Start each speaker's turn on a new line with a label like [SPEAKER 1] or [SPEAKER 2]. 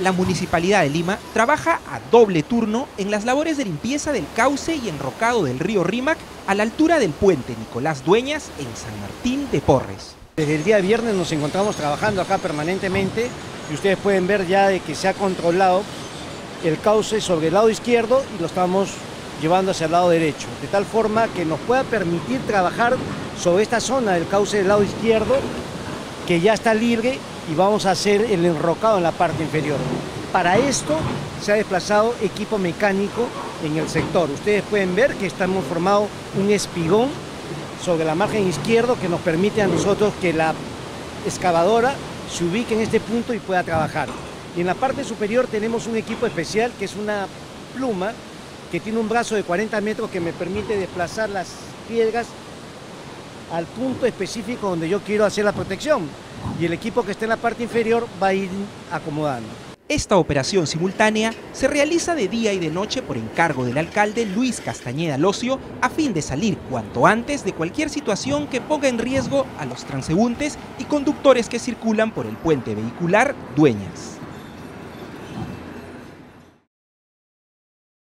[SPEAKER 1] La Municipalidad de Lima trabaja a doble turno en las labores de limpieza del cauce y enrocado del río Rímac a la altura del puente Nicolás Dueñas en San Martín de Porres.
[SPEAKER 2] Desde el día viernes nos encontramos trabajando acá permanentemente y ustedes pueden ver ya de que se ha controlado el cauce sobre el lado izquierdo y lo estamos llevando hacia el lado derecho, de tal forma que nos pueda permitir trabajar sobre esta zona del cauce del lado izquierdo que ya está libre y vamos a hacer el enrocado en la parte inferior. Para esto se ha desplazado equipo mecánico en el sector. Ustedes pueden ver que estamos formado un espigón sobre la margen izquierda que nos permite a nosotros que la excavadora se ubique en este punto y pueda trabajar. Y en la parte superior tenemos un equipo especial que es una pluma que tiene un brazo de 40 metros que me permite desplazar las piedras al punto específico donde yo quiero hacer la protección. Y el equipo que está en la parte inferior va a ir acomodando.
[SPEAKER 1] Esta operación simultánea se realiza de día y de noche por encargo del alcalde Luis Castañeda Locio a fin de salir cuanto antes de cualquier situación que ponga en riesgo a los transeúntes y conductores que circulan por el puente vehicular Dueñas.